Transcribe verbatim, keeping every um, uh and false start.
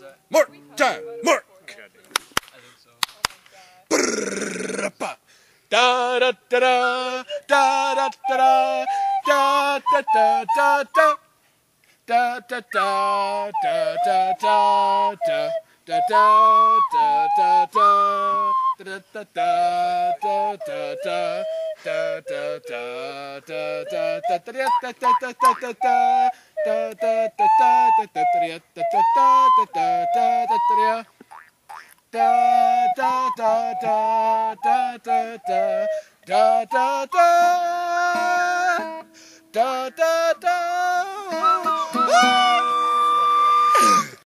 Mark time. Mark. Da da da da da da da da da da da da. Da da da da da da da da da da da da da da da da da da. Da da da da da da da da da da da da da da da da da da da